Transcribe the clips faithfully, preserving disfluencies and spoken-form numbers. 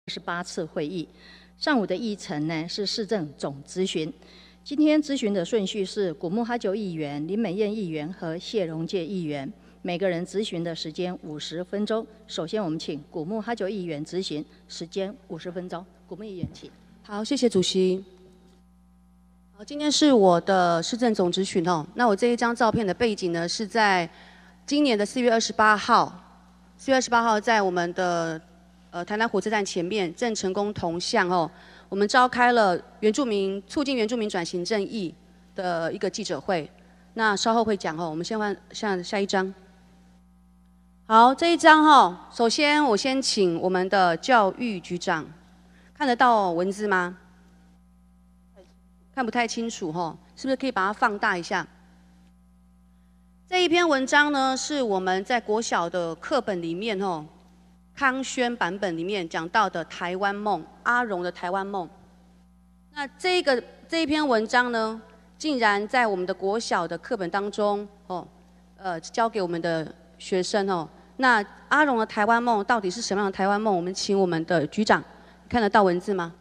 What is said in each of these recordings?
十八次会议。上午的议程呢是市政总咨询。今天咨询的顺序是古木哈九议员、林美燕议员和谢荣介议员，每个人咨询的时间五十分钟。首先，我们请古木哈九议员咨询，时间五十分钟。古木议员，请。 好，谢谢主席。好，今天是我的市政总咨询哦。那我这一张照片的背景呢，是在今年的四月二十八号。四月二十八号，在我们的呃台南火车站前面郑成功铜像哦，我们召开了原住民促进原住民转型正义的一个记者会。那稍后会讲哦，我们先换下下一张。好，这一张哦，首先我先请我们的教育局长，看得到文字吗？看不太清楚哈，是不是可以把它放大一下？这一篇文章呢，是我们在国小的课本里面哦，康轩版本里面讲到的台湾梦，阿荣的台湾梦。那这个这一篇文章呢，竟然在我们的国小的课本当中哦，呃，教给我们的学生哦。那阿荣的台湾梦到底是什么样的台湾梦？我们请我们的局长看得到文字吗？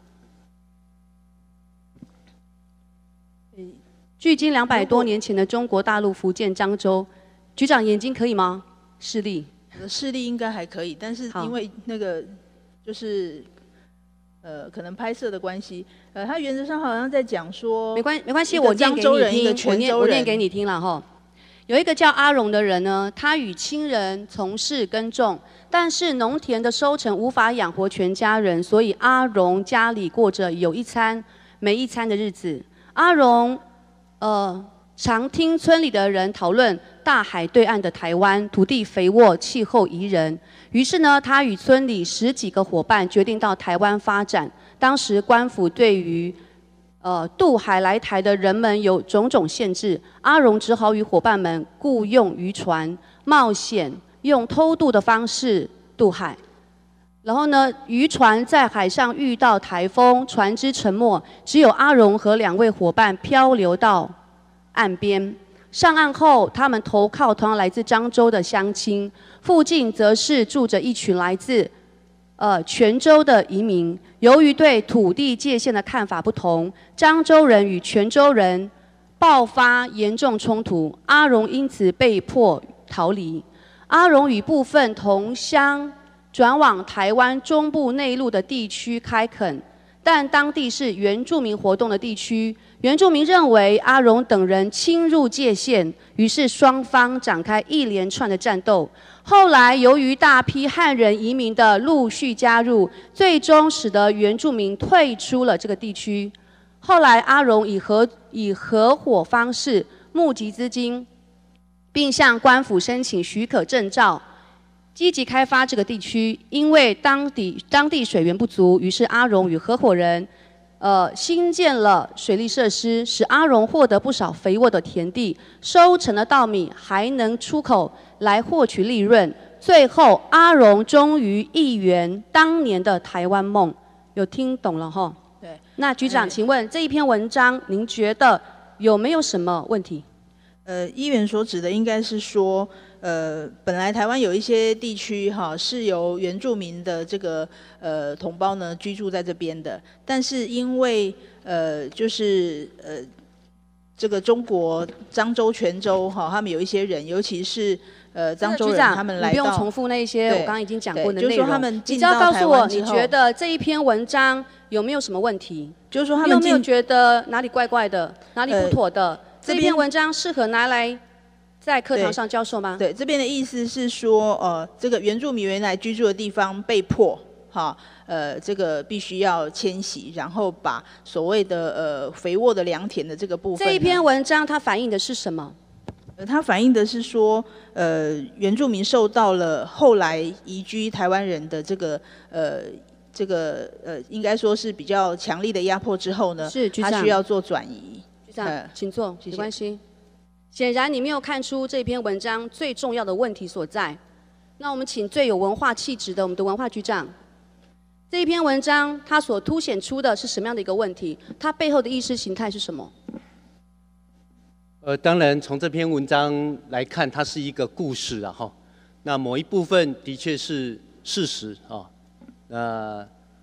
距今两百多年前的中国大陆福建漳州，局长眼睛可以吗？视力？ 视力应该还可以，但是因为那个就是呃可能拍摄的关系，呃，他原则上好像在讲说， 没关没关系，我念给你听，我念我念给你听了哈。有一个叫阿荣的人呢，他与亲人从事耕种，但是农田的收成无法养活全家人，所以阿荣家里过着有一餐没一餐的日子。阿荣。呃，常听村里的人讨论大海对岸的台湾，土地肥沃，气候宜人。于是呢，他与村里十几个伙伴决定到台湾发展。当时官府对于呃渡海来台的人们有种种限制，阿荣只好与伙伴们雇用渔船，冒险用偷渡的方式渡海。然后呢，渔船在海上遇到台风，船只沉没，只有阿荣和两位伙伴漂流到岸边。上岸后，他们投靠同样来自漳州的乡亲，附近则是住着一群来自呃泉州的移民。由于对土地界限的看法不同，漳州人与泉州人爆发严重冲突，阿荣因此被迫逃离。阿荣与部分同乡转往台湾中部内陆的地区开垦，但当地是原住民活动的地区，原住民认为阿荣等人侵入界限，于是双方展开一连串的战斗。后来由于大批汉人移民的陆续加入，最终使得原住民退出了这个地区。后来阿荣以合以合伙方式募集资金，并向官府申请许可证照，积极开发这个地区。因为当地当地水源不足，于是阿荣与合伙人，呃，新建了水利设施，使阿荣获得不少肥沃的田地，收成的稻米还能出口来获取利润。最后，阿荣终于一圆当年的台湾梦。有听懂了哈？ 对。 那局长，请问这一篇文章，您觉得有没有什么问题？ 呃，议员所指的应该是说，呃，本来台湾有一些地区哈是由原住民的这个呃同胞呢居住在这边的，但是因为呃就是呃这个中国漳州、泉州哈，他们有一些人，尤其是呃漳州人，他们来到， 你不用重复那些我刚刚已经讲过的内容。 就是说他们你只要告诉我，你觉得这一篇文章有没有什么问题？ 就是说他们你有没有觉得哪里怪怪的，哪里不妥的？ 呃这篇文章适合拿来在课堂上教授吗？ 对，对这边的意思是说，呃，这个原住民原来居住的地方被迫，哈，呃，这个必须要迁徙，然后把所谓的呃肥沃的良田的这个部分。 这一篇文章它反映的是什么？ 呃，它反映的是说，呃，原住民受到了后来移居台湾人的这个呃。这个呃，应该说是比较强力的压迫之后呢， 是局长， 他需要做转移。 局长，呃、请坐，没关系。显然你没有看出这篇文章最重要的问题所在。那我们请最有文化气质的我们的文化局长，这一篇文章它所凸显出的是什么样的一个问题？它背后的意识形态是什么？ 呃，当然从这篇文章来看，它是一个故事啊哈。那某一部分的确是事实啊。那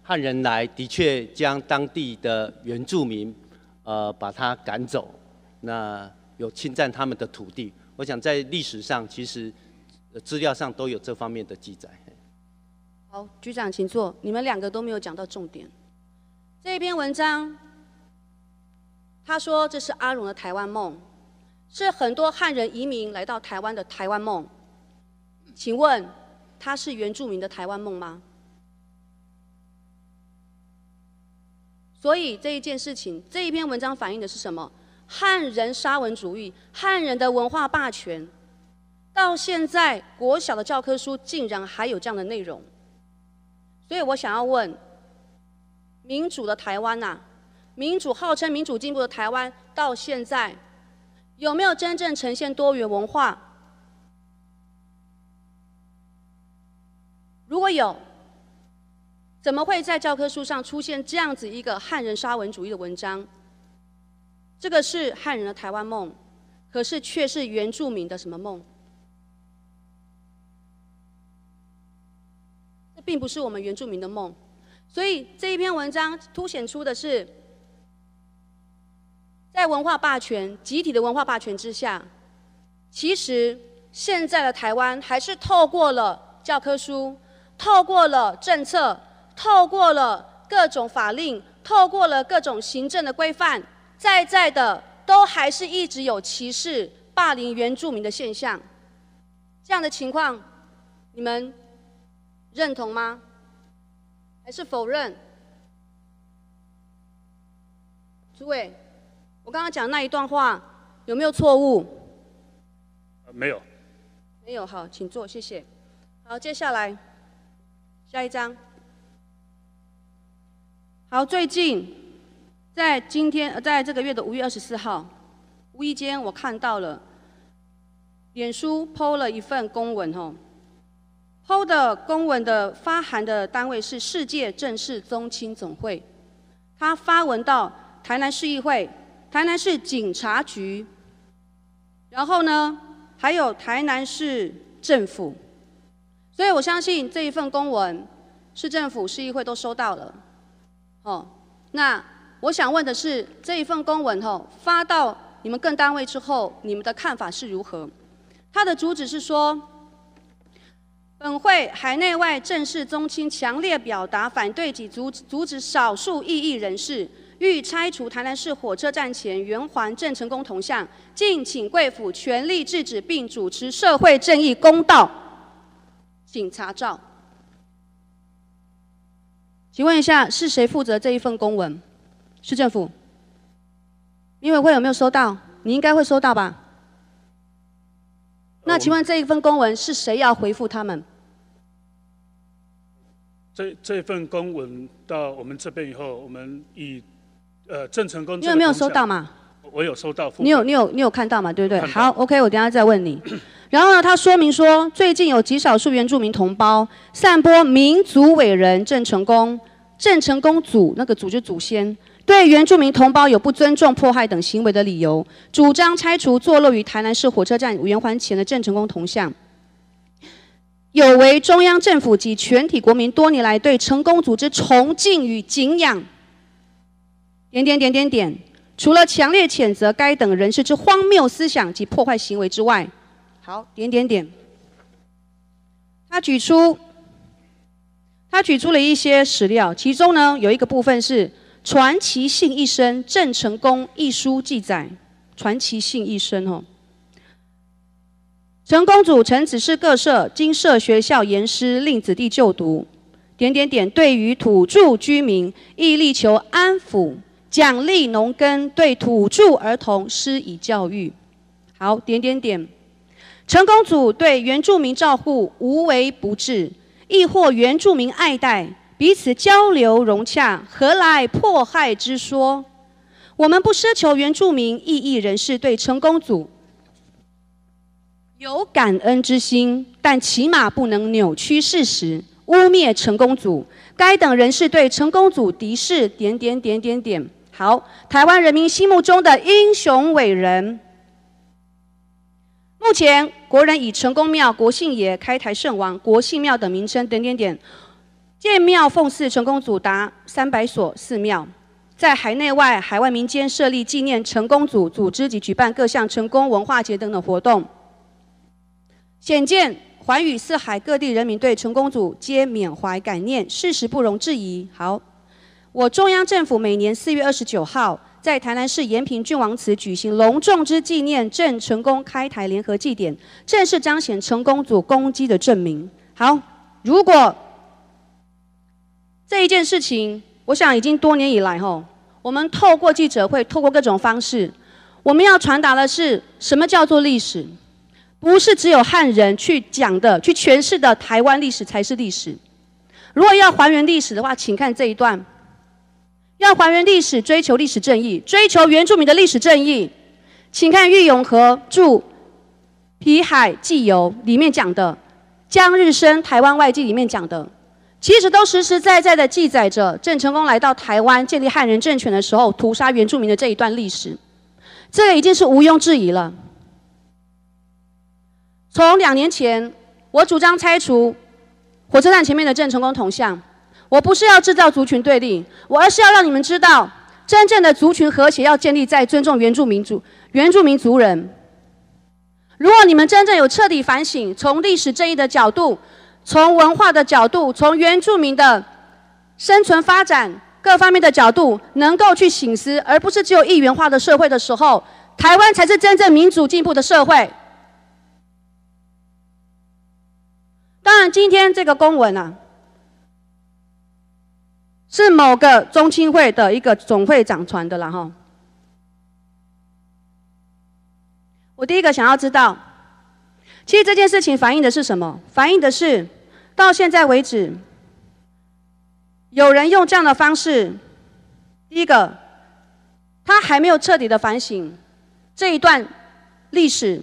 汉人来的确将当地的原住民，呃，把他赶走，那有侵占他们的土地。我想在历史上，其实资料上都有这方面的记载。 好，局长请坐。你们两个都没有讲到重点。这一篇文章，他说这是阿荣的台湾梦，是很多汉人移民来到台湾的台湾梦。请问，它是原住民的台湾梦吗？所以这一件事情，这一篇文章反映的是什么？汉人沙文主义，汉人的文化霸权。到现在，国小的教科书竟然还有这样的内容。所以我想要问，民主的台湾呐，民主号称民主进步的台湾，到现在有没有真正呈现多元文化？如果有，怎么会在教科书上出现这样子一个汉人沙文主义的文章？这个是汉人的台湾梦，可是却是原住民的什么梦？这并不是我们原住民的梦。所以这一篇文章凸显出的是，在文化霸权、集体的文化霸权之下，其实现在的台湾还是透过了教科书，透过了政策，透过了各种法令，透过了各种行政的规范，在在的都还是一直有歧视、霸凌原住民的现象。这样的情况，你们认同吗？还是否认？诸位，我刚刚讲那一段话有没有错误？ 呃、没有。 没有，好，请坐，谢谢。好，接下来下一章。好，最近在今天，在这个月的五月二十四号，无意间我看到了脸书 po 了一份公文哦。P O 的公文的发函的单位是世界正式宗亲总会，他发文到台南市议会、台南市警察局，然后呢，还有台南市政府，所以我相信这一份公文，市政府、市议会都收到了。哦，那我想问的是，这一份公文哦发到你们各单位之后，你们的看法是如何？它的主旨是说，本会海内外正式宗亲强烈表达反对及阻阻止少数异议人士欲拆除台南市火车站前圆环郑成功铜像，敬请贵府全力制止，并主持社会正义公道，请查照。请问一下，是谁负责这一份公文？市政府？民委会有没有收到？你应该会收到吧？那请问这一份公文是谁要回复他们？ 这这份公文到我们这边以后，我们以呃郑成功， 你有没有收到嘛？ 我有收到。 你有你有你有看到嘛？对不对？好 ，OK， 我等一下再问你。然后呢，他说明说，最近有极少数原住民同胞散播民族伟人郑成功、郑成功祖那个祖就是祖先，对原住民同胞有不尊重、迫害等行为的理由，主张拆除坐落于台南市火车站圆环前的郑成功铜像。有违中央政府及全体国民多年来对成功组织崇敬与敬仰。点点点点点，除了强烈谴责该等人士之荒谬思想及破坏行为之外，好，点点点。他举出，他举出了一些史料，其中呢有一个部分是传奇性一生郑成功一书记载，传奇性一生哦。陈公主曾指示各社经设学校严师，令子弟就读。点点点，对于土著居民，亦力求安抚、奖励农耕，对土著儿童施以教育。好，点点点。陈公主对原住民照护无微不至，亦获原住民爱戴，彼此交流融洽，何来迫害之说？我们不奢求原住民异议人士对陈公主有感恩之心，但起码不能扭曲事实，污蔑陈公主。该等人士对陈公主敌视，点点点点点。好，台湾人民心目中的英雄伟人。目前国人以陈公庙、国姓爷、开台圣王、国姓庙等名称，点点点， 建庙奉祀成功祖达三百所寺庙，在海内外、海外民间设立纪念成功祖，组织及举办各项成功文化节等等活动，显见寰宇四海各地人民对成功祖皆缅怀感念，事实不容置疑。好，我中央政府每年四月二十九号在台南市延平郡王祠举行隆重之纪念郑成功开台联合祭典，正式彰显成功祖功绩的证明。好，如果这一件事情，我想已经多年以来吼，我们透过记者会，透过各种方式，我们要传达的是什么叫做历史？不是只有汉人去讲的、去诠释的台湾历史才是历史。如果要还原历史的话，请看这一段。要还原历史，追求历史正义，追求原住民的历史正义，请看郁永河著《皮海纪游》里面讲的，江日升《台湾外记》里面讲的，其实都实实在在的记载着郑成功来到台湾建立汉人政权的时候，屠杀原住民的这一段历史。这个已经是毋庸置疑了。从两年前，我主张拆除火车站前面的郑成功铜像，我不是要制造族群对立，我而是要让你们知道，真正的族群和谐要建立在尊重原住民族、原住民族人。如果你们真正有彻底反省，从历史正义的角度，从文化的角度，从原住民的生存发展各方面的角度，能够去省思，而不是只有一元化的社会的时候，台湾才是真正民主进步的社会。当然，今天这个公文啊，是某个中青会的一个总会长传的啦哈。我第一个想要知道，其实这件事情反映的是什么？反映的是到现在为止，有人用这样的方式，第一个，他还没有彻底的反省这一段历史；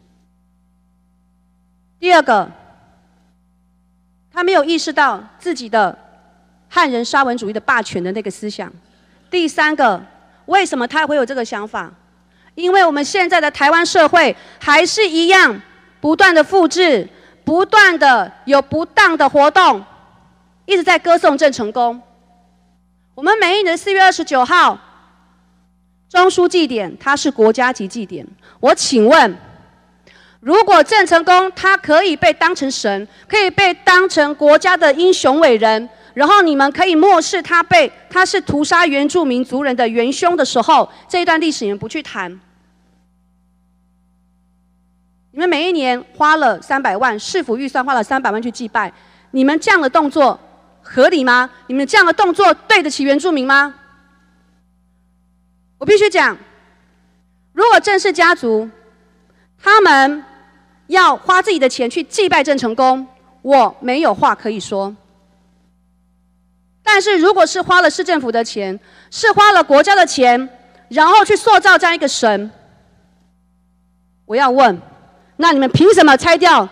第二个，他没有意识到自己的汉人沙文主义的霸权的那个思想；第三个，为什么他会有这个想法？因为我们现在的台湾社会还是一样不断的复制，不断的有不当的活动，一直在歌颂郑成功。我们每一年四月二十九号中枢祭典，它是国家级祭典。我请问，如果郑成功他可以被当成神，可以被当成国家的英雄伟人，然后你们可以漠视他被他是屠杀原住民族人的元凶的时候，这一段历史你们不去谈。你们每一年花了三百万，市府预算花了三百万去祭拜，你们这样的动作合理吗？你们这样的动作对得起原住民吗？我必须讲，如果郑氏家族他们要花自己的钱去祭拜郑成功，我没有话可以说。但是如果是花了市政府的钱，是花了国家的钱，然后去塑造这样一个神，我要问，那你们凭什么拆掉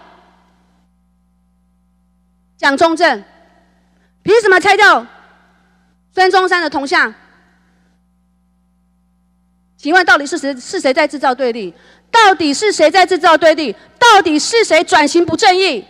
蒋中正？凭什么拆掉孙中山的铜像？请问到底是谁是谁在制造对立？到底是谁在制造对立？到底是谁转型不正义？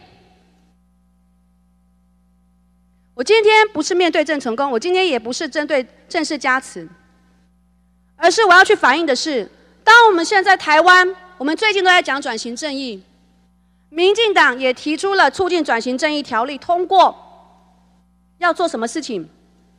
我今天不是面对郑成功，我今天也不是针对郑氏家祠，而是我要去反映的是，当我们现在台湾，我们最近都在讲转型正义，民进党也提出了促进转型正义条例通过，要做什么事情？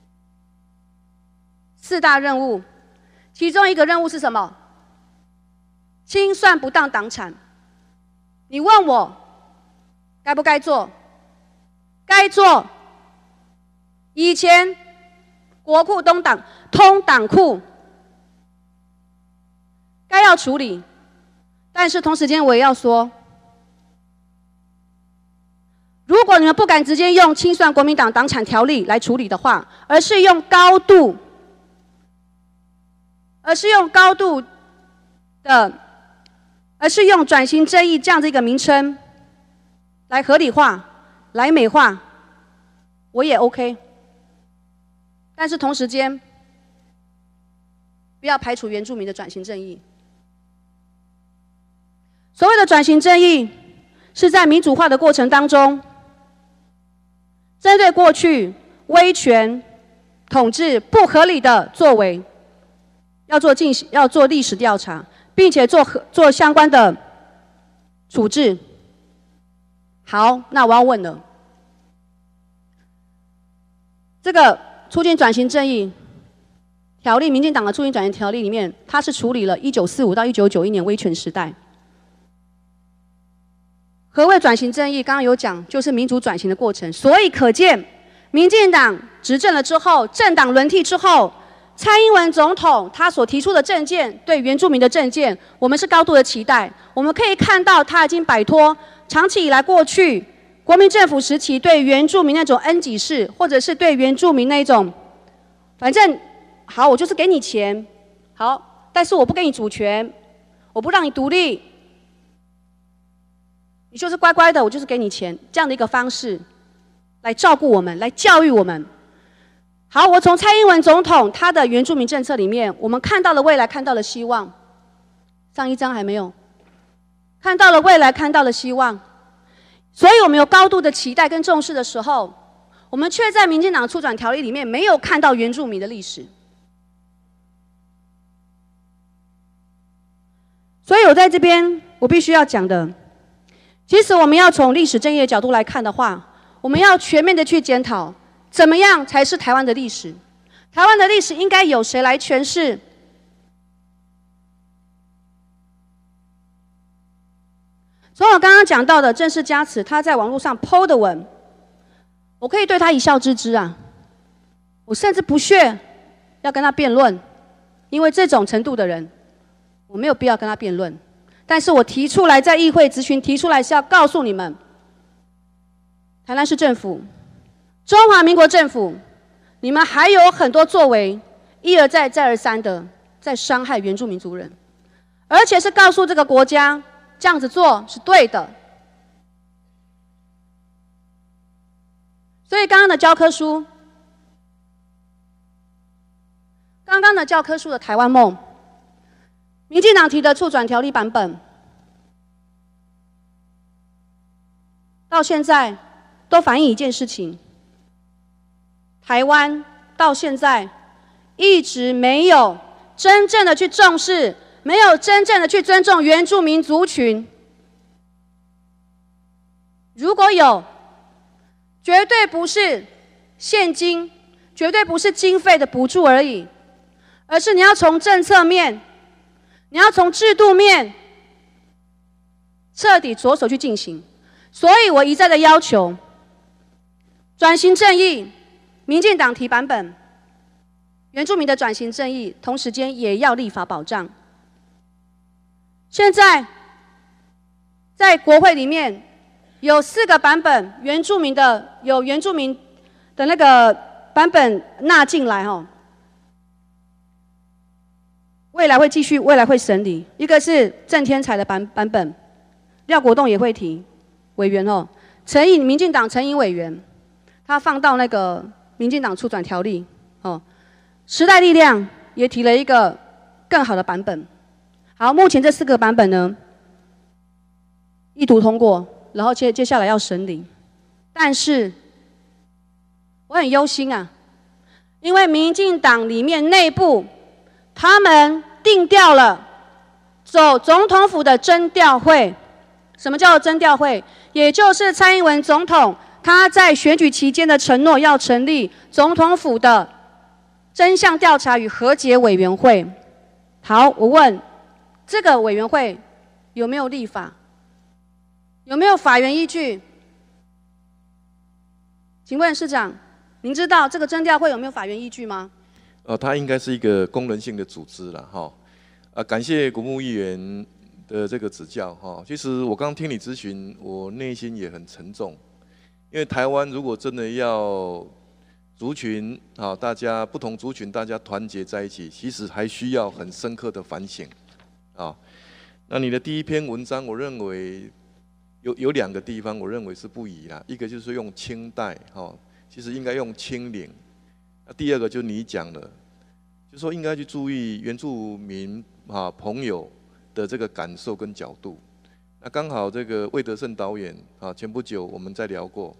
四大任务，其中一个任务是什么？清算不当党产。你问我该不该做？该做。以前国库东党通党库，该要处理。但是同时间我也要说，如果你们不敢直接用清算国民党党产条例来处理的话，而是用高度，而是用高度的，而是用转型正义这样的一个名称来合理化、来美化，我也 OK。但是同时间，不要排除原住民的转型正义。所谓的转型正义，是在民主化的过程当中， 针对过去威权统治不合理的作为，要做进行要做历史调查，并且做做相关的处置。好，那我要问了，这个促进转型正义条例，民进党的促进转型条例里面，它是处理了一九四五到一九九一年威权时代。何谓转型正义？刚刚有讲，就是民主转型的过程。所以可见，民进党执政了之后，政党轮替之后，蔡英文总统他所提出的政见，对原住民的政见，我们是高度的期待。我们可以看到，他已经摆脱长期以来过去国民政府时期对原住民那种恩给式，或者是对原住民那种，反正好，我就是给你钱，好，但是我不给你主权，我不让你独立。你就是乖乖的，我就是给你钱，这样的一个方式来照顾我们，来教育我们。好，我从蔡英文总统他的原住民政策里面，我们看到了未来，看到了希望。上一章还没有，看到了未来，看到了希望。所以我们有高度的期待跟重视的时候，我们却在民进党促转条例里面没有看到原住民的历史。所以我在这边我必须要讲的，其实我们要从历史正义的角度来看的话，我们要全面的去检讨，怎么样才是台湾的历史？台湾的历史应该由谁来诠释？从我刚刚讲到的郑氏家慈，他在网络上 po 的文，我可以对他一笑置之啊，我甚至不屑要跟他辩论，因为这种程度的人，我没有必要跟他辩论。但是我提出来，在议会质询提出来是要告诉你们，台南市政府、中华民国政府，你们还有很多作为，一而再、再而三的在伤害原住民族人，而且是告诉这个国家，这样子做是对的。所以刚刚的教科书，刚刚的教科书的台湾梦，民进党提的促转条例版本，到现在都反映一件事情：台湾到现在一直没有真正的去重视，没有真正的去尊重原住民族群。如果有，绝对不是现金，绝对不是经费的补助而已，而是你要从政策面，你要从制度面彻底着手去进行。所以我一再的要求，转型正义，民进党提版本，原住民的转型正义，同时间也要立法保障。现在在国会里面有四个版本，原住民的有原住民的那个版本纳进来哈，未来会继续，未来会审理。一个是郑天才的版版本，廖国栋也会提委员哦，陈颖民进党陈颖委员，他放到那个民进党促转条例哦，时代力量也提了一个更好的版本。好，目前这四个版本呢，一读通过，然后接接下来要审理，但是我很忧心啊，因为民进党里面内部他们定调了走总统府的征调会。什么叫征调会？也就是蔡英文总统他在选举期间的承诺，要成立总统府的真相调查与和解委员会。好，我问这个委员会有没有立法？有没有法源依据？请问市长，您知道这个征调会有没有法源依据吗？ 呃，它应该是一个功能性的组织了哈。啊，感谢国务议员的这个指教哈。其实我刚刚听你咨询，我内心也很沉重，因为台湾如果真的要族群啊，大家不同族群大家团结在一起，其实还需要很深刻的反省啊。那你的第一篇文章，我认为有有两个地方，我认为是不宜啦。一个就是用清代哈，其实应该用清领。那第二个就是你讲的，就是说应该去注意原住民啊朋友的这个感受跟角度。那刚好这个魏德胜导演啊，前不久我们在聊过，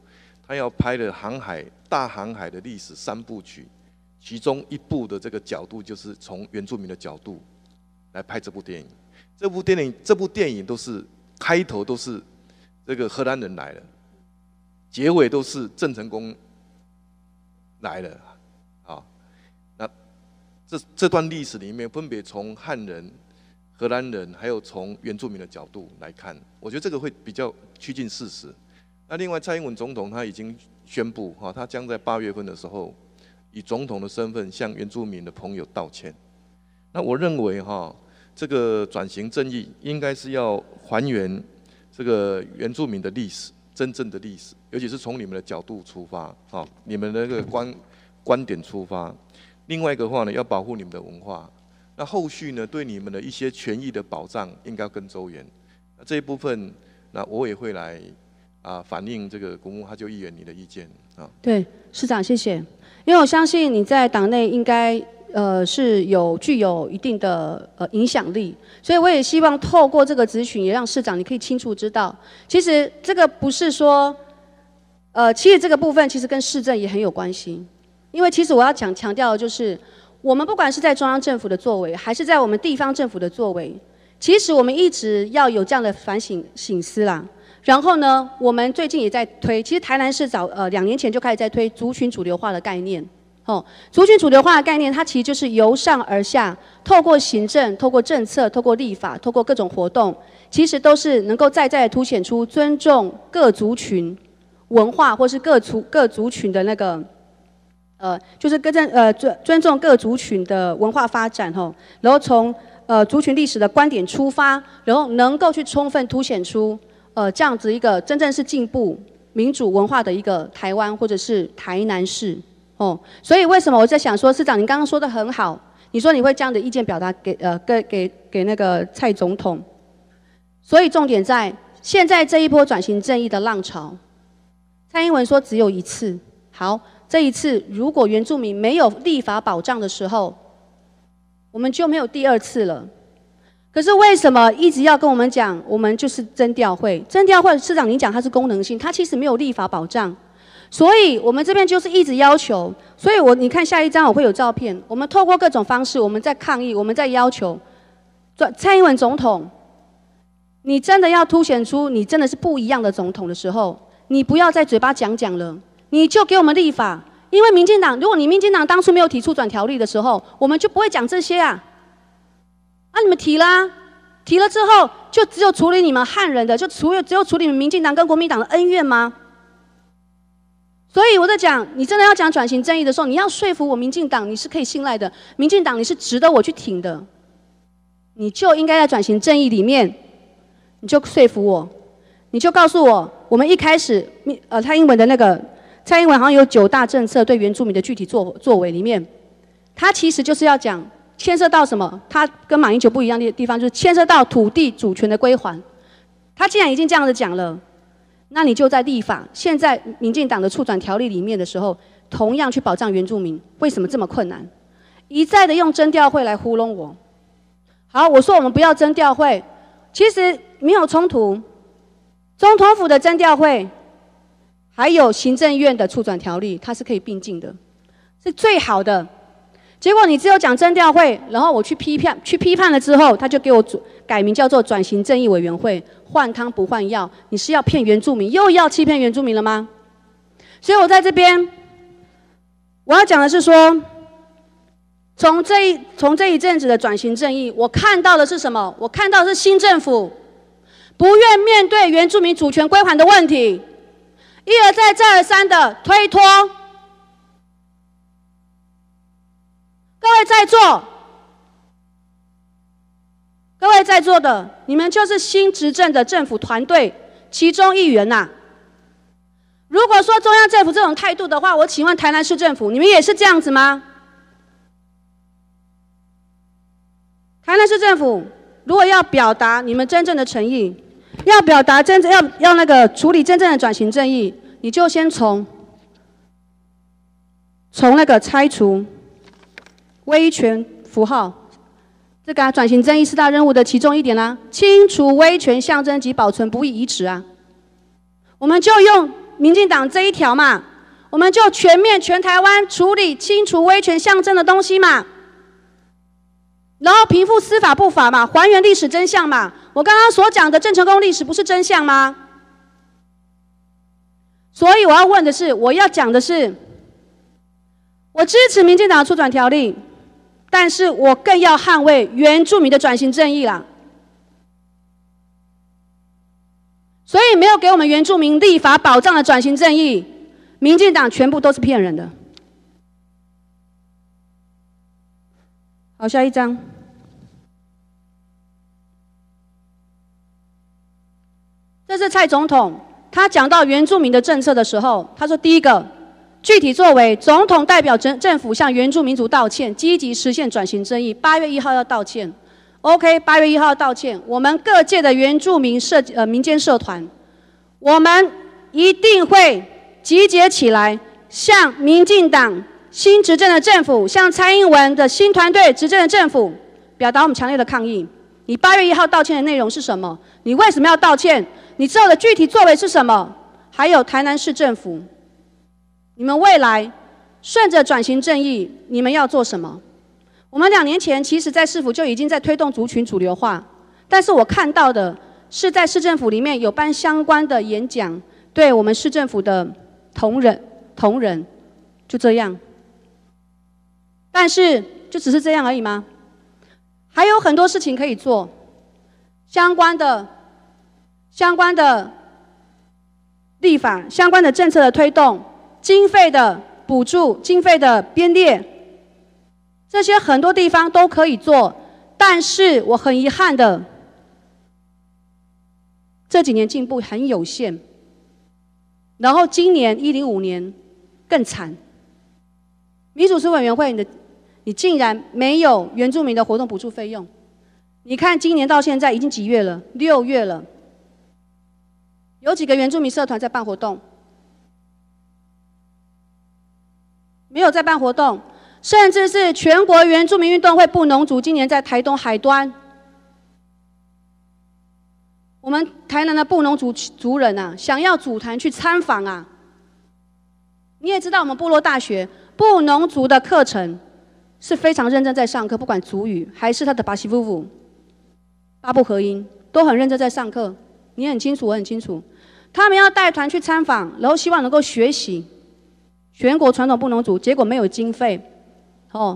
他要拍的航海大航海的历史三部曲，其中一部的这个角度就是从原住民的角度来拍这部电影。这部电影这部电影都是开头都是这个荷兰人来了，结尾都是郑成功来了，啊，那这这段历史里面分别从汉人、荷兰人还有从原住民的角度来看，我觉得这个会比较趋近事实。那另外，蔡英文总统他已经宣布，哈，他将在八月份的时候，以总统的身份向原住民的朋友道歉。那我认为，哈，这个转型正义应该是要还原这个原住民的历史，真正的历史，尤其是从你们的角度出发，哈，你们的那个观观点出发。另外一个话呢，要保护你们的文化。那后续呢，对你们的一些权益的保障，应该要更周延。那这一部分，那我也会来。啊，反映这个国木哈旧议员你的意见啊。 对，市长谢谢，因为我相信你在党内应该呃是有具有一定的呃影响力，所以我也希望透过这个咨询，也让市长你可以清楚知道，其实这个不是说，呃，其实这个部分其实跟市政也很有关系，因为其实我要讲强调的就是，我们不管是在中央政府的作为，还是在我们地方政府的作为，其实我们一直要有这样的反省省思啦。然后呢，我们最近也在推，其实台南市早呃两年前就开始在推族群主流化的概念。哦，族群主流化的概念，它其实就是由上而下，透过行政、透过政策、透过立法、透过各种活动，其实都是能够再再凸显出尊重各族群文化，或是各族各族群的那个呃，就是各政呃尊尊重各族群的文化发展吼，然后从呃族群历史的观点出发，然后能够去充分凸显出。呃，这样子一个真正是进步民主文化的一个台湾或者是台南市哦，所以为什么我在想说，市长您刚刚说的很好，你说你会这样的意见表达给呃给给给那个蔡总统，所以重点在现在这一波转型正义的浪潮，蔡英文说只有一次，好，这一次如果原住民没有立法保障的时候，我们就没有第二次了。可是为什么一直要跟我们讲，我们就是征调会？征调会市长您讲它是功能性，它其实没有立法保障，所以我们这边就是一直要求。所以我你看下一张我会有照片，我们透过各种方式，我们在抗议，我们在要求，蔡英文总统，你真的要凸显出你真的是不一样的总统的时候，你不要再嘴巴讲讲了，你就给我们立法。因为民进党，如果你民进党当初没有提出转条例的时候，我们就不会讲这些啊。啊，你们提啦，提了之后就只有处理你们汉人的，就除了只有处理你们民进党跟国民党的恩怨吗？所以我在讲，你真的要讲转型正义的时候，你要说服我民进党你是可以信赖的，民进党你是值得我去挺的，你就应该在转型正义里面，你就说服我，你就告诉我，我们一开始呃蔡英文的那个蔡英文好像有九大政策对原住民的具体作作为里面，他其实就是要讲。牵涉到什么？他跟马英九不一样的地方，就是牵涉到土地主权的归还。他既然已经这样子讲了，那你就在立法。现在民进党的促转条例里面的时候，同样去保障原住民，为什么这么困难？一再的用征调会来糊弄我。好，我说我们不要征调会，其实没有冲突。总统府的征调会，还有行政院的促转条例，它是可以并进的，是最好的。结果你只有讲征调会，然后我去批判，去批判了之后，他就给我改名叫做转型正义委员会，换汤不换药。你是要骗原住民，又要欺骗原住民了吗？所以我在这边，我要讲的是说，从这一从这一阵子的转型正义，我看到的是什么？我看到的是新政府不愿面对原住民主权归还的问题，一而再再而三的推脱。各位在座，各位在座的，你们就是新执政的政府团队其中一员呐、啊。如果说中央政府这种态度的话，我请问台南市政府，你们也是这样子吗？台南市政府如果要表达你们真正的诚意，要表达真正要要那个处理真正的转型正义，你就先从从那个拆除威权符号，这个、啊、转型正义四大任务的其中一点啦、啊，清除威权象征及保存不义遗址啊。我们就用民进党这一条嘛，我们就全面全台湾处理清除威权象征的东西嘛，然后平复司法不法嘛，还原历史真相嘛。我刚刚所讲的郑成功历史不是真相吗？所以我要问的是，我要讲的是，我支持民进党的促转条例，但是我更要捍卫原住民的转型正义啦。所以没有给我们原住民立法保障的转型正义，民进党全部都是骗人的。好，下一张。这是蔡总统，他讲到原住民的政策的时候，他说：第一个，具体作为，总统代表政政府向原住民族道歉，积极实现转型正义。八月一号要道歉 ，OK， 八月一号要道歉。我们各界的原住民社呃民间社团，我们一定会集结起来，向民进党新执政的政府，向蔡英文的新团队执政的政府，表达我们强烈的抗议。你八月一号道歉的内容是什么？你为什么要道歉？你之后的具体作为是什么？还有台南市政府，你们未来顺着转型正义，你们要做什么？我们两年前其实在市府就已经在推动族群主流化，但是我看到的是在市政府里面有办相关的演讲，对我们市政府的同仁同仁就这样。但是就只是这样而已吗？还有很多事情可以做，相关的相关的立法、相关的政策的推动、经费的补助、经费的编列，这些很多地方都可以做。但是我很遗憾的，这几年进步很有限。然后今年一零五年更惨，民主司委员会你的你竟然没有原住民的活动补助费用。你看今年到现在已经几月了？六月了。有几个原住民社团在办活动？没有在办活动，甚至是全国原住民运动会布农族今年在台东海端，我们台南的布农族族人啊，想要组团去参访啊。你也知道，我们部落大学布农族的课程是非常认真在上课，不管族语还是他的巴西夫妇、八部合音，都很认真在上课。你很清楚，我很清楚。他们要带团去参访，然后希望能够学习全国传统布农族，结果没有经费。哦，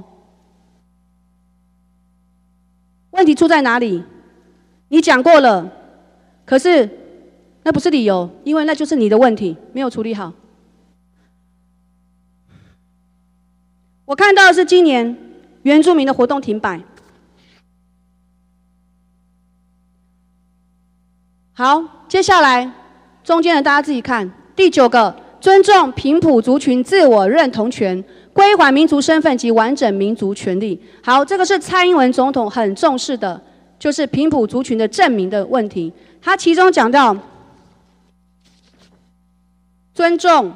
问题出在哪里？你讲过了，可是那不是理由，因为那就是你的问题，没有处理好。我看到的是今年原住民的活动停摆。好，接下来中间的大家自己看。第九个，尊重平埔族群自我认同权，归还民族身份及完整民族权利。好，这个是蔡英文总统很重视的，就是平埔族群的证明的问题。他其中讲到，尊重。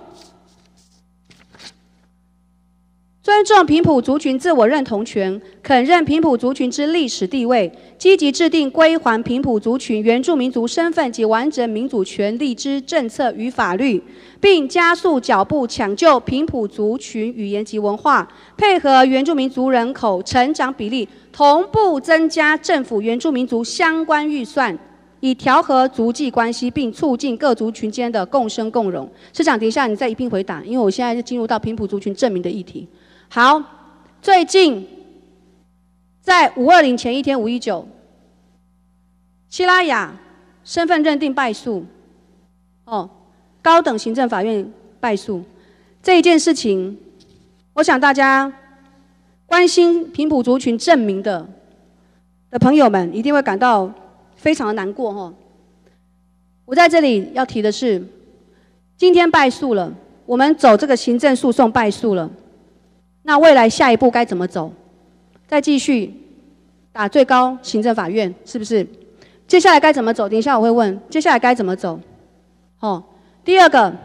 尊重平埔族群自我认同权，肯认平埔族群之历史地位，积极制定归还平埔族群原住民族身份及完整民主权利之政策与法律，并加速脚步抢救平埔族群语言及文化，配合原住民族人口成长比例，同步增加政府原住民族相关预算，以调和族际关系，并促进各族群间的共生共荣。市长，等一下你再一并回答，因为我现在是进入到平埔族群证明的议题。好，最近在五二零前一天，五一九，西拉雅身份认定败诉，哦，高等行政法院败诉这一件事情，我想大家关心平埔族群证明的的朋友们一定会感到非常的难过哈。我在这里要提的是，今天败诉了，我们走这个行政诉讼败诉了。那未来下一步该怎么走？再继续打最高行政法院，是不是？接下来该怎么走？等一下我会问，接下来该怎么走？哦，第二个，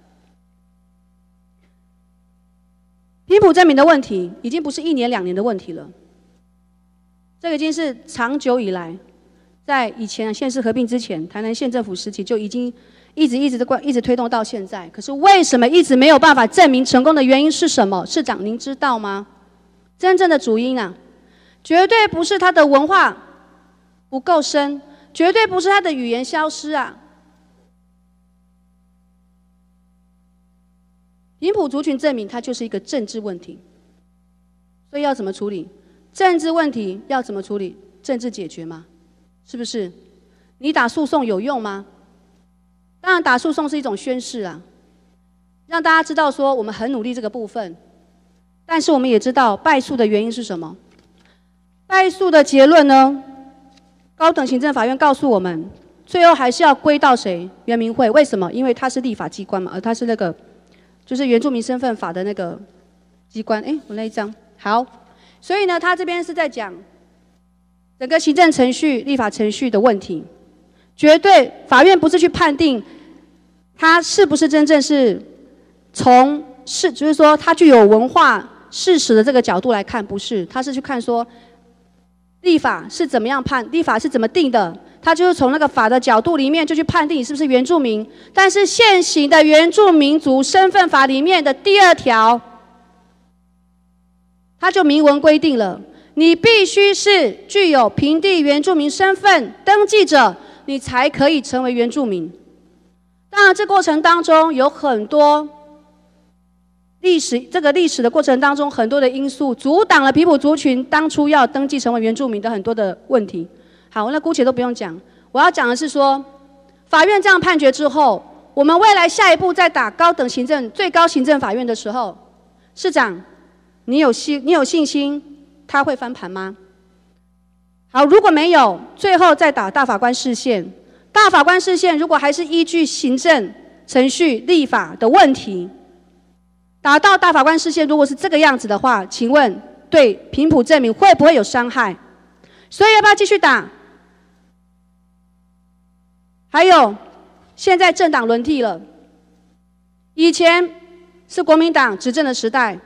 平埔证明的问题已经不是一年两年的问题了，这个已经是长久以来，在以前县市合并之前，台南县政府时期就已经一直一直的关，一直推动到现在。可是为什么一直没有办法证明成功的原因是什么？市长您知道吗？真正的主因啊，绝对不是他的文化不够深，绝对不是他的语言消失啊。频谱族群证明它就是一个政治问题，所以要怎么处理？政治问题要怎么处理？政治解决吗？是不是？你打诉讼有用吗？当然，打诉讼是一种宣示啊，让大家知道说我们很努力这个部分。但是我们也知道败诉的原因是什么？败诉的结论呢？高等行政法院告诉我们，最后还是要归到谁？原民会。为什么？因为它是立法机关嘛，而它是那个就是原住民身份法的那个机关。哎，我那一张好，所以呢，他这边是在讲整个行政程序、立法程序的问题。绝对，法院不是去判定他是不是真正是从是，就是说他具有文化事实的这个角度来看，不是，他是去看说立法是怎么样判，立法是怎么定的，他就是从那个法的角度里面就去判定你是不是原住民。但是现行的原住民族身份法里面的第二条，他就明文规定了，你必须是具有平地原住民身份登记者，你才可以成为原住民。当然，这过程当中有很多历史，这个历史的过程当中，很多的因素阻挡了皮普族群当初要登记成为原住民的很多的问题。好，那姑且都不用讲，我要讲的是说，法院这样判决之后，我们未来下一步在打高等行政、最高行政法院的时候，市长，你有信你有信心他会翻盘吗？好，如果没有，最后再打大法官释宪。大法官释宪如果还是依据行政程序、立法的问题，打到大法官释宪，如果是这个样子的话，请问对频谱证明会不会有伤害？所以要不要继续打？还有，现在政党轮替了，以前是国民党执政的时代。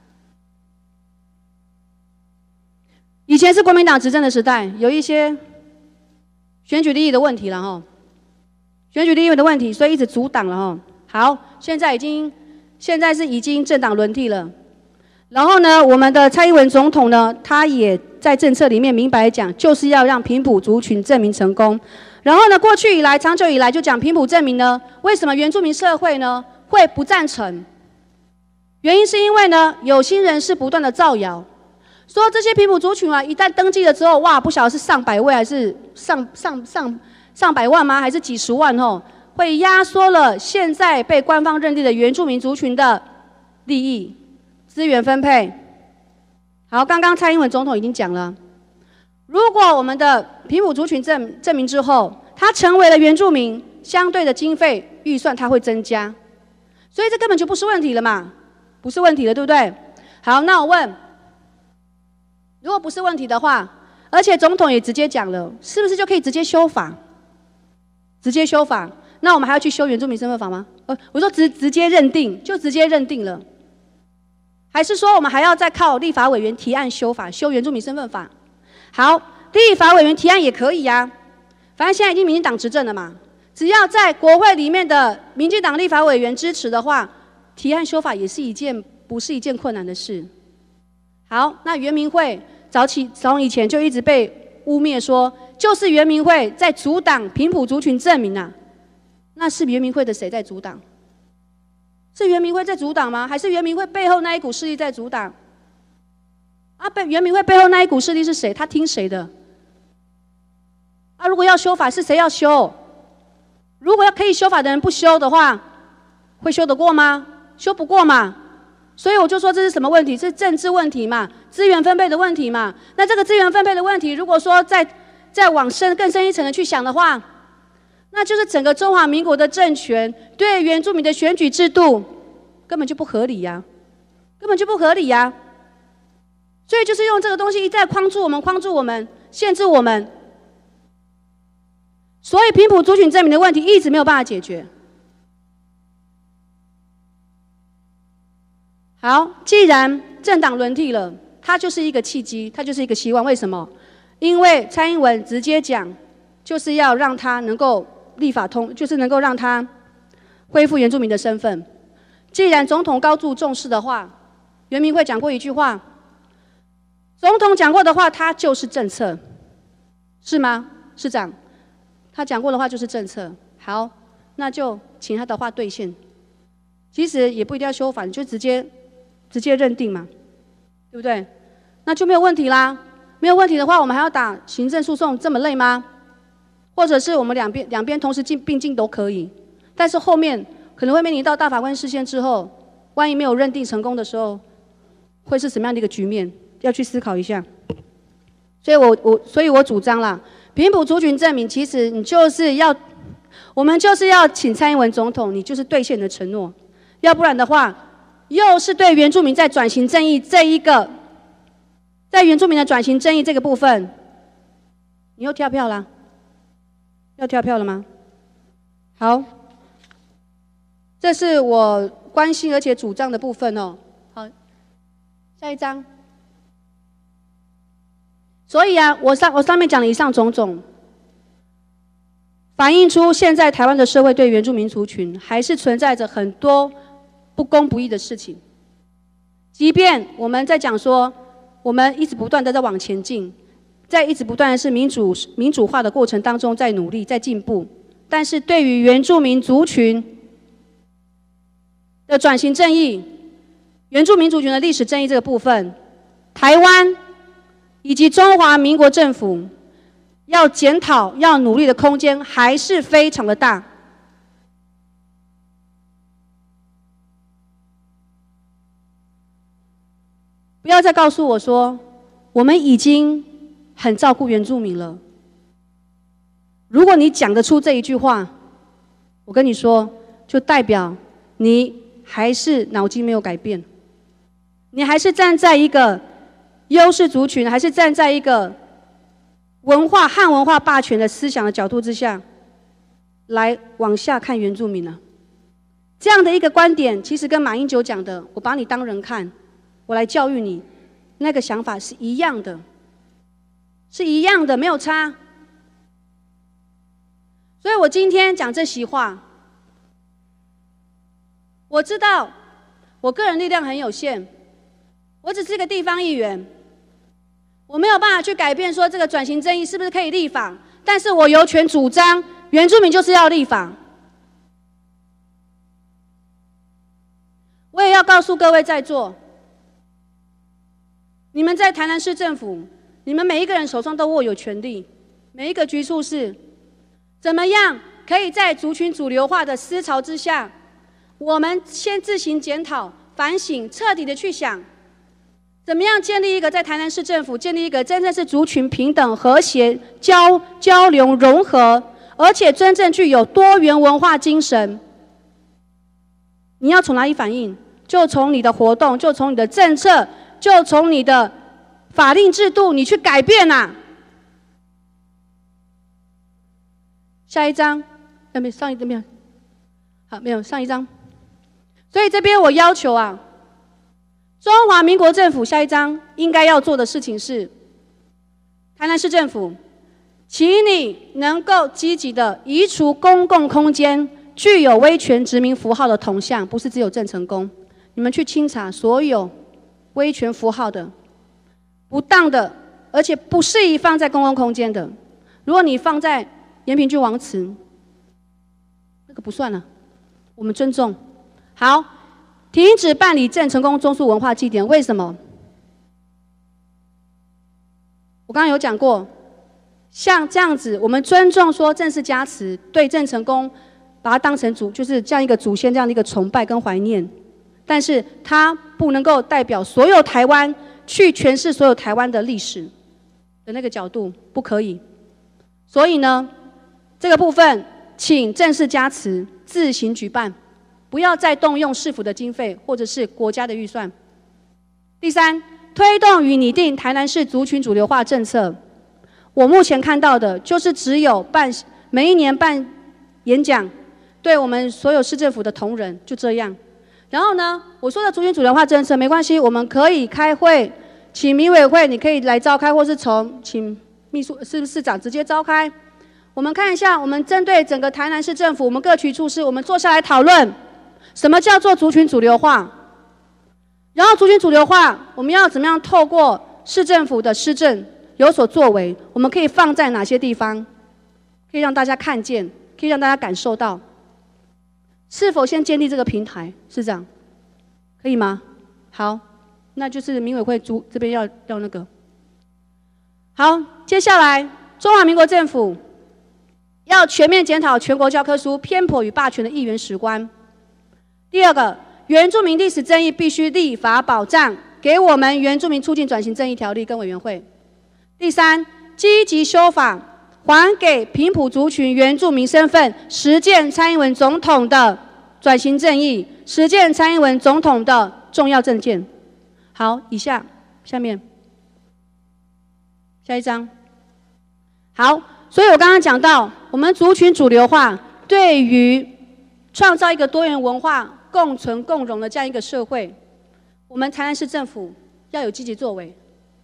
以前是国民党执政的时代，有一些选举利益的问题了哈，选举利益的问题，所以一直阻挡了哈。好，现在已经，现在是已经政党轮替了。然后呢，我们的蔡英文总统呢，他也在政策里面明白讲，就是要让频谱族群证明成功。然后呢，过去以来，长久以来就讲频谱证明呢，为什么原住民社会呢会不赞成？原因是因为呢，有心人士不断的造谣。说这些频谱族群啊，一旦登记了之后，哇，不晓得是上百位还是上上上上百万吗？还是几十万哦？会压缩了现在被官方认定的原住民族群的利益、资源分配。好，刚刚蔡英文总统已经讲了，如果我们的频谱族群证证明之后，他成为了原住民，相对的经费预算它会增加，所以这根本就不是问题了嘛，不是问题了，对不对？好，那我问。如果不是问题的话，而且总统也直接讲了，是不是就可以直接修法？直接修法，那我们还要去修原住民身份法吗？呃，我说直直接认定，就直接认定了，还是说我们还要再靠立法委员提案修法，修原住民身份法？好，立法委员提案也可以啊，反正现在已经民进党执政了嘛，只要在国会里面的民进党立法委员支持的话，提案修法也是一件不是一件困难的事。好，那原民会早起从以前就一直被污蔑说，就是原民会在阻挡频谱族群证明啊。那是原民会的谁在阻挡？是原民会在阻挡吗？还是原民会背后那一股势力在阻挡？啊，背原民会背后那一股势力是谁？他听谁的？啊，如果要修法，是谁要修？如果要可以修法的人不修的话，会修得过吗？修不过嘛。所以我就说这是什么问题？是政治问题嘛，资源分配的问题嘛。那这个资源分配的问题，如果说再再往深更深一层的去想的话，那就是整个中华民国的政权对原住民的选举制度根本就不合理呀、啊，根本就不合理呀、啊。所以就是用这个东西一再框住我们，框住我们，限制我们。所以频谱族群证明的问题一直没有办法解决。好，既然政党轮替了，它就是一个契机，它就是一个希望。为什么？因为蔡英文直接讲，就是要让他能够立法通，就是能够让他恢复原住民的身份。既然总统高度重视的话，原民会讲过一句话，总统讲过的话，它就是政策，是吗，市长？他讲过的话就是政策。好，那就请他的话兑现。其实也不一定要修法，你就直接直接认定嘛，对不对？那就没有问题啦。没有问题的话，我们还要打行政诉讼，这么累吗？或者是我们两边两边同时进并进都可以，但是后面可能会面临到大法官释宪之后，万一没有认定成功的时候，会是什么样的一个局面？要去思考一下。所以我我所以我主张啦，平埔族群证明，其实你就是要，我们就是要请蔡英文总统，你就是兑现你的承诺，要不然的话，又是对原住民在转型正义这一个，在原住民的转型正义这个部分，你又跳票啦。要跳票了吗？好，这是我关心而且主张的部分哦。好，下一章。所以啊，我上我上面讲的以上种种，反映出现在台湾的社会对原住民族群还是存在着很多不公不义的事情。即便我们在讲说，我们一直不断的在往前进。在一直不断的是民主民主化的过程当中，在努力，在进步，但是对于原住民族群的转型正义、原住民族群的历史正义这个部分，台湾以及中华民国政府要检讨、要努力的空间还是非常的大。不要再告诉我说，我们已经很照顾原住民了。如果你讲得出这一句话，我跟你说，就代表你还是脑筋没有改变，你还是站在一个优势族群，还是站在一个文化汉文化霸权的思想的角度之下，来往下看原住民呢？这样的一个观点，其实跟马英九讲的“我把你当人看，我来教育你”那个想法是一样的。是一样的，没有差。所以我今天讲这席话，我知道我个人力量很有限，我只是个地方议员，我没有办法去改变说这个转型正义是不是可以立法，但是我有权主张原住民就是要立法。我也要告诉各位在座，你们在台南市政府，你们每一个人手上都握有权力，每一个局处是怎么样可以在族群主流化的思潮之下，我们先自行检讨、反省，彻底的去想，怎么样建立一个在台南市政府建立一个真正是族群平等、和谐、交交流、融合，而且真正具有多元文化精神。你要从哪里反映？就从你的活动，就从你的政策，就从你的法令制度，你去改变啊！下一章，呃，没上一张没有，好，没有上一章。所以这边我要求啊，中华民国政府下一章应该要做的事情是，台南市政府，请你能够积极的移除公共空间具有威权殖民符号的铜像，不是只有郑成功，你们去清查所有威权符号的。不当的，而且不适宜放在公共空间的，如果你放在延平郡王祠，那个不算了，我们尊重。好，停止办理郑成功中枢文化祭典，为什么？我刚刚有讲过，像这样子，我们尊重说郑氏家祠，对郑成功把它当成祖，就是这样一个祖先这样的一个崇拜跟怀念，但是它不能够代表所有台湾。去诠释所有台湾的历史的那个角度，不可以。所以呢，这个部分请郑氏家祠自行举办，不要再动用市府的经费或者是国家的预算。第三，推动与拟定台南市族群主流化政策。我目前看到的就是只有办每一年办演讲，对我们所有市政府的同仁就这样。然后呢，我说的族群主流化政策没关系，我们可以开会，请民委会你可以来召开，或是从请秘书是不是市长直接召开。 我们看一下，我们针对整个台南市政府，我们各局处室，我们坐下来讨论，什么叫做族群主流化？然后族群主流化，我们要怎么样透过市政府的施政有所作为？我们可以放在哪些地方，可以让大家看见，可以让大家感受到？是否先建立这个平台？市长，可以吗？好，那就是民委会主这边要要那个。好，接下来中华民国政府要全面检讨全国教科书偏颇与霸权的议员史观。第二个，原住民历史正义必须立法保障，给我们原住民促进转型正义条例跟委员会。第三，积极修法，还给平埔族群原住民身份，实践蔡英文总统的转型正义，实践蔡英文总统的重要政见。好，以下下面下一章。好，所以我刚刚讲到，我们族群主流化对于创造一个多元文化共存共荣的这样一个社会，我们台南市政府要有积极作为。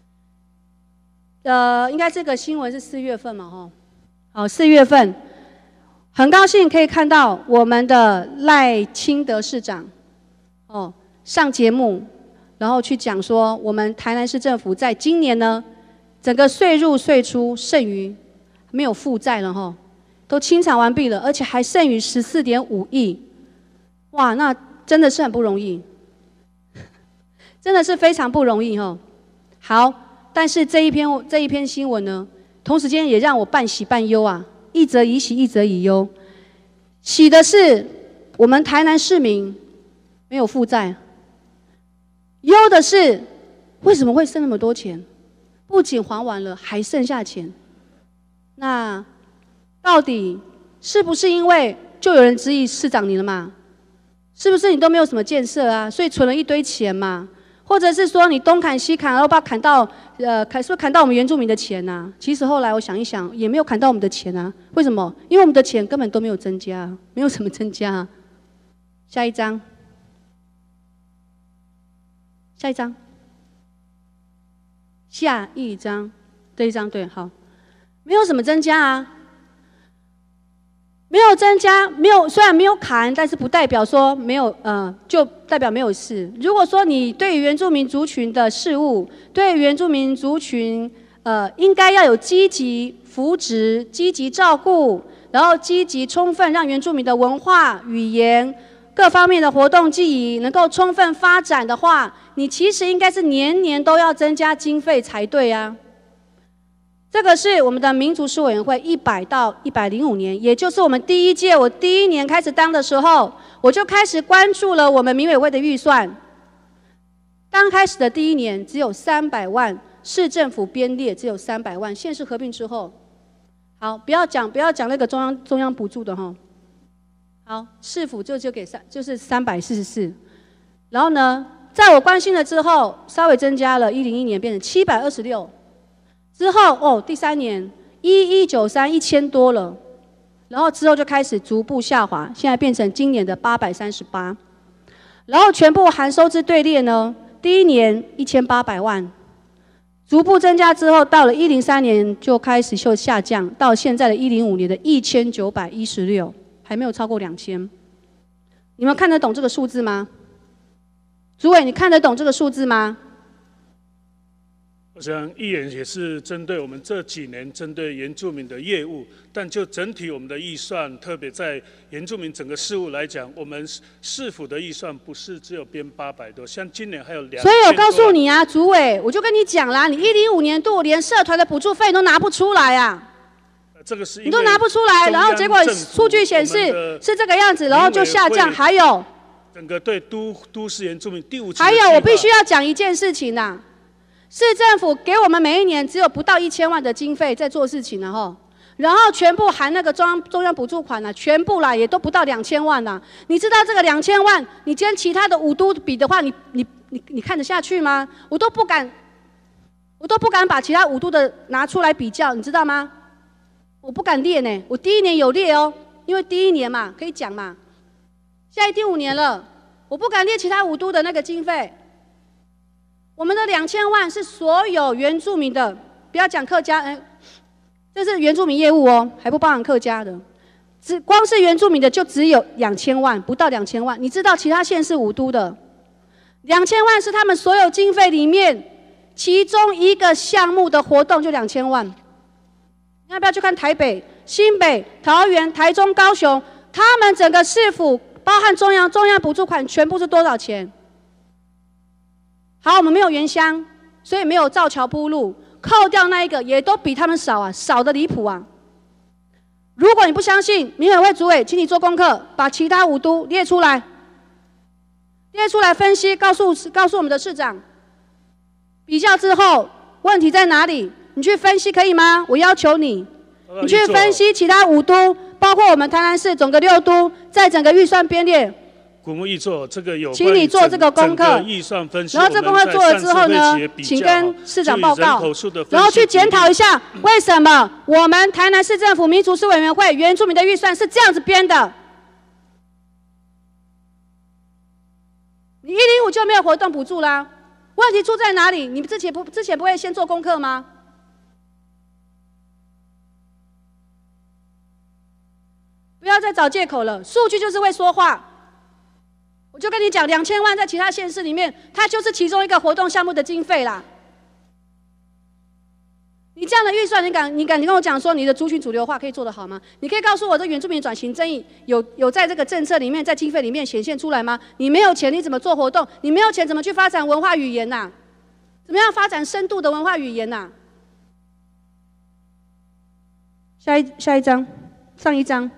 呃，应该这个新闻是四月份嘛，哈，好，四月份，很高兴可以看到我们的赖清德市长，哦，上节目，然后去讲说，我们台南市政府在今年呢，整个税入税出剩余，没有负债了哈，都清偿完毕了，而且还剩余十四点五亿，哇，那真的是很不容易，真的是非常不容易哈。好，但是这一篇这一篇新闻呢，同时间也让我半喜半忧啊，一则以喜，一则以忧。喜的是我们台南市民没有负债，忧的是为什么会剩那么多钱？不仅还完了，还剩下钱。那到底是不是因为就有人质疑市长你了嘛？是不是你都没有什么建设啊，所以存了一堆钱嘛？或者是说你东砍西砍，然后把砍到呃砍是不是砍到我们原住民的钱啊？其实后来我想一想，也没有砍到我们的钱啊。为什么？因为我们的钱根本都没有增加，没有什么增加啊。下一张，下一张，下一张，这一张对，好，没有什么增加啊。没有增加，没有虽然没有砍，但是不代表说没有，呃，就代表没有事。如果说你对于原住民族群的事务，对于原住民族群，呃，应该要有积极扶植、积极照顾，然后积极充分让原住民的文化、语言各方面的活动记忆能够充分发展的话，你其实应该是年年都要增加经费才对啊。这个是我们的民族事委员会一百到一百零五年，也就是我们第一届，我第一年开始当的时候，我就开始关注了我们民委会的预算。刚开始的第一年只有三百万，市政府编列只有三百万，县市合并之后，好，不要讲不要讲那个中央中央补助的哈，好，市府就就给三就是三百四十四，然后呢，在我关心了之后，稍微增加了，一零一年变成七百二十六。之后哦，第三年一一九三一千多了，然后之后就开始逐步下滑，现在变成今年的八百三十八，然后全部含收支队列呢，第一年一千八百万，逐步增加之后，到了一零三年就开始就下降，到现在的一零五年的一千九百一十六，还没有超过两千。你们看得懂这个数字吗？主委，你看得懂这个数字吗？ 我想议员也是针对我们这几年针对原住民的业务，但就整体我们的预算，特别在原住民整个事务来讲，我们市府的预算不是只有编八百多，像今年还有两。 所以我告诉你啊，主委，我就跟你讲啦，你一零五年度连社团的补助费都拿不出来啊。 这个是你都拿不出来，然后结果数据显示是这个样子，然后就下降。还有整个对都都市原住民第五期。 还有，我必须要讲一件事情呐、啊。市政府给我们每一年只有不到一千万的经费在做事情了哈，然后全部含那个中央中央补助款啊，全部啦也都不到两千万啦。你知道这个两千万，你跟其他的五都比的话，你你你你看得下去吗？我都不敢，我都不敢把其他五都的拿出来比较，你知道吗？我不敢列呢，我第一年有列哦，因为第一年嘛可以讲嘛。现在第五年了，我不敢列其他五都的那个经费。我们的两千万是所有原住民的，不要讲客家，哎， 这是原住民业务哦，还不包含客家的。只光是原住民的就只有两千万，不到两千万。你知道其他县市五都的两千万是他们所有经费里面其中一个项目的活动就两千万。你要不要去看台北、新北、桃园、台中、高雄，他们整个市府包含中央中央补助款全部是多少钱？好，我们没有原乡，所以没有造桥铺路，扣掉那一个也都比他们少啊，少得离谱啊！如果你不相信，民委会主委，请你做功课，把其他五都列出来，列出来分析，告诉告诉我们的市长，比较之后问题在哪里？你去分析可以吗？我要求你，你去分析其他五都，包括我们台南市总个六都，在整个预算编列。 国务议做这个有请你做这个功课， 预算分析， 然后这功课做了之后呢，请跟市长报告，然后去检讨一下，为什么我们台南市政府民族事委员会原住民的预算是这样子编的？你一零五就没有活动补助啦？问题出在哪里？你们之前不之前不会先做功课吗？不要再找借口了，数据就是会说话。我就跟你讲，两千万在其他县市里面，它就是其中一个活动项目的经费啦。你这样的预算，你敢你敢你跟我讲说你的族群主流化可以做得好吗？你可以告诉我，这原住民转型正义有有在这个政策里面，在经费里面显现出来吗？你没有钱，你怎么做活动？你没有钱，怎么去发展文化语言呐、啊？怎么样发展深度的文化语言呐、啊？下一下一张，上一张。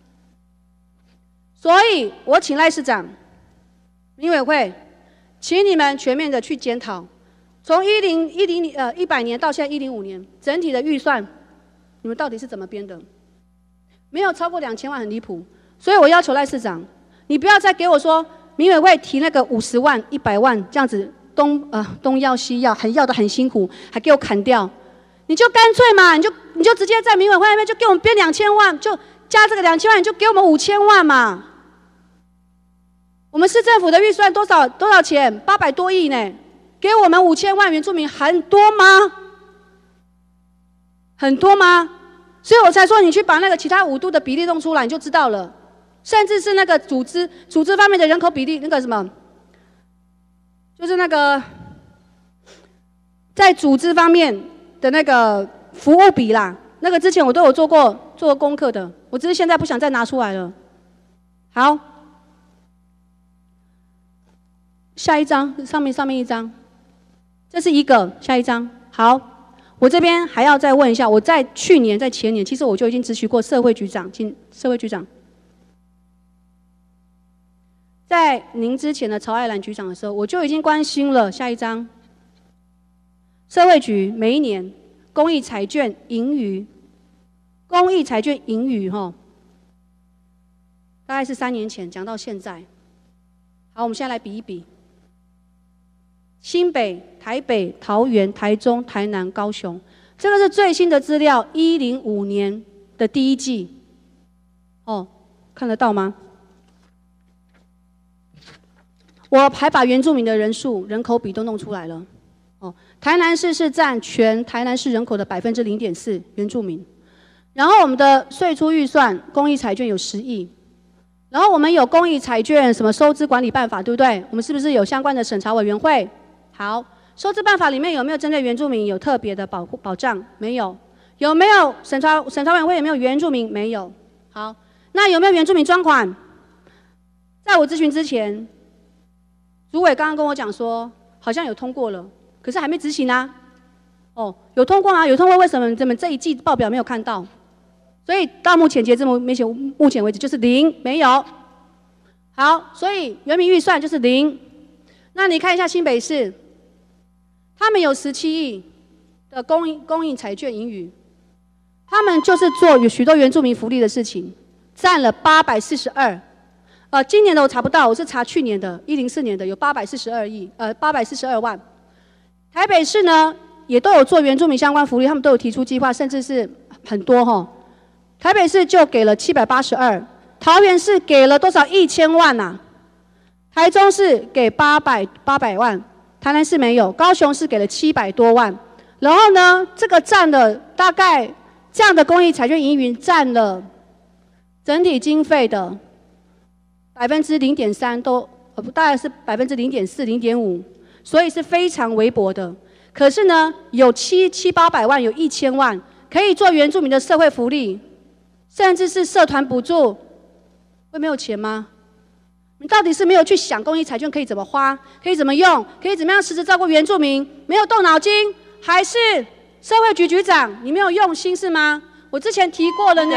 所以我请赖市长。民委会，请你们全面的去检讨，从一零一零呃一百年到现在一零五年，整体的预算，你们到底是怎么编的？没有超过两千万，很离谱。所以我要求赖市长，你不要再给我说民委会提那个五十万、一百万这样子东呃东要西要，很要的很辛苦，还给我砍掉，你就干脆嘛，你就你就直接在民委会那边就给我们编两千万，就加这个两千万，你就给我们五千万嘛。我们市政府的预算多少多少钱？八百多亿呢，给我们五千万原住民很多吗？很多吗？所以我才说你去把那个其他五都的比例弄出来，你就知道了。甚至是那个组织组织方面的人口比例，那个什么，就是那个在组织方面的那个服务比啦，那个之前我都有做过做过功课的，我只是现在不想再拿出来了。好。下一张，上面上面一张，这是一个，下一张。好，我这边还要再问一下，我在去年、在前年，其实我就已经咨询过社会局长，请社会局长，在您之前的曹爱兰局长的时候，我就已经关心了。下一张，社会局每一年公益彩券盈余，公益彩券盈余哈，大概是三年前讲到现在。好，我们现在来比一比。新北、台北、桃园、台中、台南、高雄，这个是最新的资料，一零五年的第一季。哦，看得到吗？我还把原住民的人数、人口比都弄出来了。哦，台南市是占全台南市人口的百分之零点四原住民。然后我们的税出预算，公益彩券有十亿。然后我们有公益彩券什么收支管理办法，对不对？我们是不是有相关的审查委员会？好，收支办法里面有没有针对原住民有特别的保护保障？没有。有没有审查审查委员会有没有原住民？没有。好，那有没有原住民专款？在我咨询之前，主委刚刚跟我讲说，好像有通过了，可是还没执行啊。哦，有通过啊，有通过，为什么咱们这一季报表没有看到？所以到目前截至目前目前为止就是零，没有。好，所以原民预算就是零。那你看一下新北市。他们有十七亿的公益公益彩券盈余，他们就是做有许多原住民福利的事情，占了八百四十二。呃，今年的我查不到，我是查去年的，一零四年的有八百四十二亿，呃，八百四十二万。台北市呢也都有做原住民相关福利，他们都有提出计划，甚至是很多哈。台北市就给了七百八十二，桃园市给了多少？一千万呐、啊。台中市给八百八百万。台南市没有，高雄市给了七百多万，然后呢，这个占了大概这样的公益彩券营运占了整体经费的百分之零点三，都呃大概是百分之零点四、零点五，所以是非常微薄的。可是呢，有七七八百万，有一千万可以做原住民的社会福利，甚至是社团补助，会没有钱吗？你到底是没有去想公益彩券可以怎么花，可以怎么用，可以怎么样实质照顾原住民，没有动脑筋，还是社会局局长你没有用心是吗？我之前提过了呢。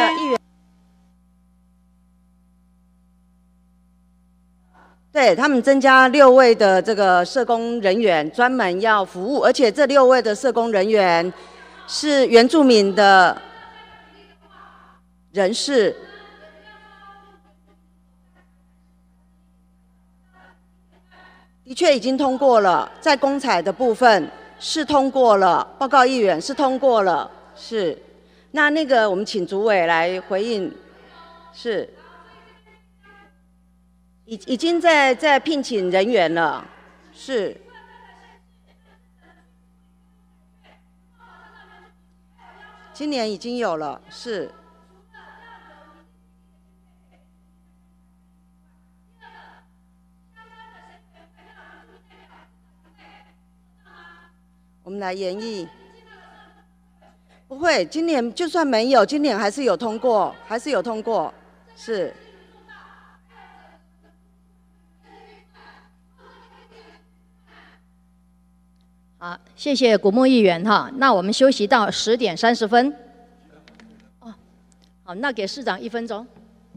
对他们增加六位的这个社工人员，专门要服务，而且这六位的社工人员是原住民的人士。的确已经通过了，在公彩的部分是通过了，报告议员是通过了，是。那那个我们请主委来回应，是。已已经在在聘请人员了，是。今年已经有了，是。我们来研议。不会，今年就算没有，今年还是有通过，还是有通过，是。 好，谢谢古木议员哈。那我们休息到十点三十分。哦，好，那给市长一分钟。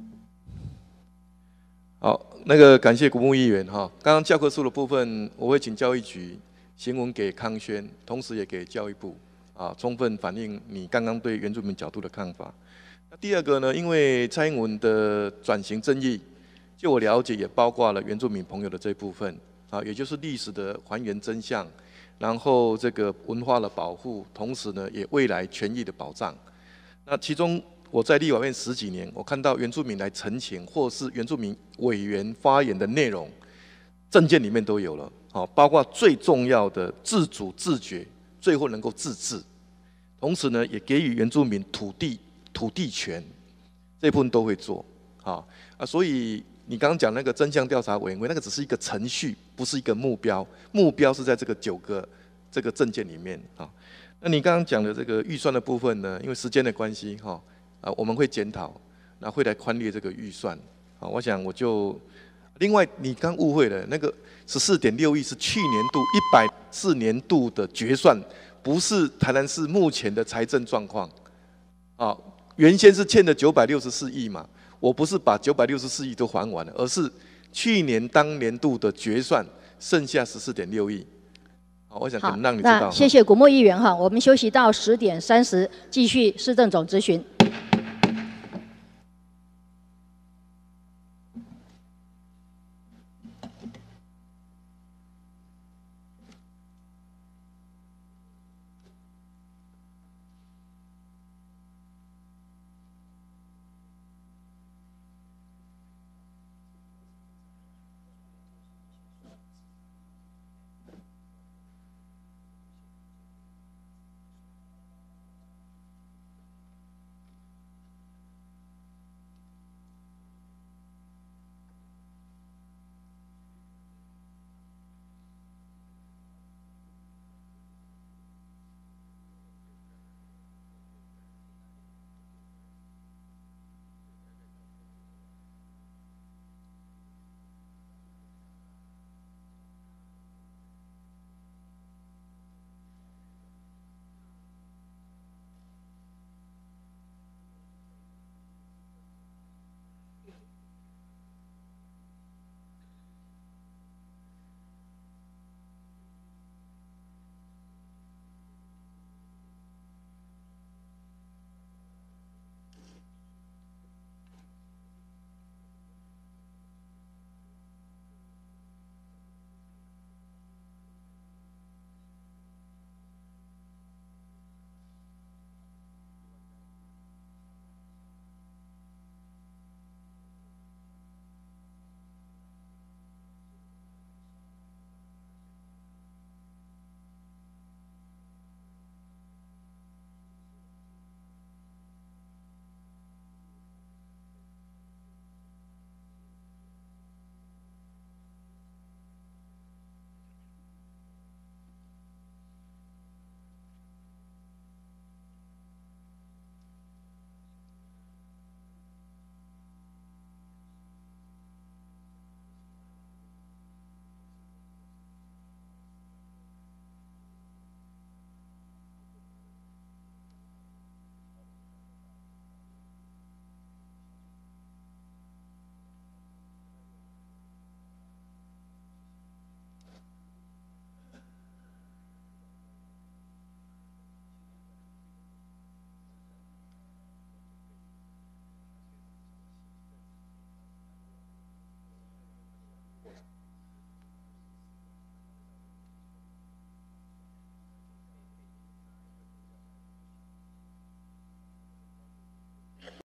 好，那个感谢古木议员哈。刚刚教科书的部分，我会请教育局行文给康轩，同时也给教育部啊，充分反映你刚刚对原住民角度的看法。那第二个呢，因为蔡英文的转型正义，就我了解也包括了原住民朋友的这部分啊，也就是历史的还原真相。然后这个文化的保护，同时呢，也未来权益的保障。那其中我在立法院十几年，我看到原住民来陈情，或是原住民委员发言的内容，政见里面都有了。好，包括最重要的自主自觉，最后能够自治。同时呢，也给予原住民土地土地权，这部分都会做。好啊，所以。你刚刚讲那个真相调查委员会，那个只是一个程序，不是一个目标。目标是在这个九个这个证件里面啊。那你刚刚讲的这个预算的部分呢？因为时间的关系哈，啊，我们会检讨，那会来宽列这个预算。啊，我想我就另外你刚误会了，那个十四点六亿是去年度一百四年度的决算，不是台南市目前的财政状况。啊，原先是欠的九百六十四亿嘛。我不是把九百六十四亿都还完了，而是去年当年度的决算剩下十四点六亿。好，我想可能让你知道。 那谢谢古木议员哈，我们休息到十点三十，继续市政总质询。